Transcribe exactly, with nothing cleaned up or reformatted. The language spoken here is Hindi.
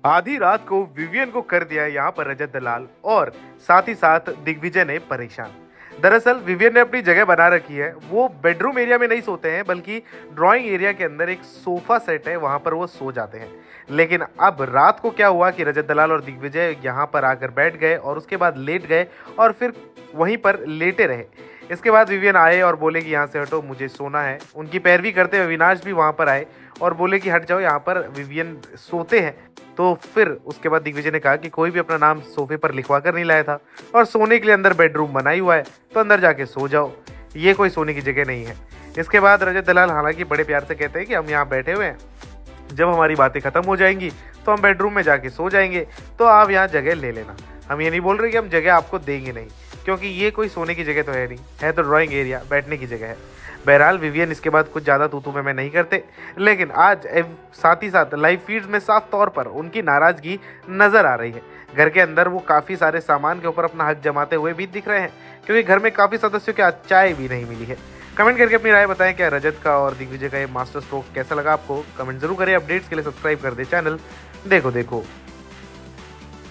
आधी रात को विवियन को कर दिया यहाँ पर रजत दलाल और साथ ही साथ दिग्विजय ने परेशान। दरअसल विवियन ने अपनी जगह बना रखी है, वो बेडरूम एरिया में नहीं सोते हैं बल्कि ड्राइंग एरिया के अंदर एक सोफा सेट है, वहां पर वो सो जाते हैं। लेकिन अब रात को क्या हुआ कि रजत दलाल और दिग्विजय यहाँ पर आकर बैठ गए और उसके बाद लेट गए और फिर वहीं पर लेटे रहे। इसके बाद विवियन आए और बोले कि यहाँ से हटो, मुझे सोना है। उनकी पैरवी करते हुए अविनाश भी वहाँ पर आए और बोले कि हट जाओ, यहाँ पर विवियन सोते हैं। तो फिर उसके बाद दिग्विजय ने कहा कि कोई भी अपना नाम सोफे पर लिखवा कर नहीं लाया था और सोने के लिए अंदर बेडरूम बना ही हुआ है, तो अंदर जाके सो जाओ, ये कोई सोने की जगह नहीं है। इसके बाद रजत दलाल हालांकि बड़े प्यार से कहते हैं कि हम यहाँ बैठे हुए हैं, जब हमारी बातें खत्म हो जाएंगी तो हम बेडरूम में जाके सो जाएंगे, तो आप यहाँ जगह ले लेना। हम ये नहीं बोल रहे कि हम जगह आपको देंगे नहीं, क्योंकि ये कोई सोने की जगह तो है नहीं, है तो ड्राइंग एरिया, बैठने की जगह है। बहरहाल विवियन इसके बाद कुछ ज़्यादा तू तू में मैं नहीं करते, लेकिन आज साथ ही साथ लाइव फीड्स में साफ तौर पर उनकी नाराज़गी नज़र आ रही है। घर के अंदर वो काफ़ी सारे सामान के ऊपर अपना हक जमाते हुए भी दिख रहे हैं, क्योंकि घर में काफ़ी सदस्यों के चाय भी नहीं मिली है। कमेंट करके अपनी राय बताएं, क्या रजत का और दिग्विजय का ये मास्टर स्ट्रोक कैसा लगा आपको? कमेंट जरूर करें। अपडेट्स के लिए सब्सक्राइब कर दे चैनल देखो देखो।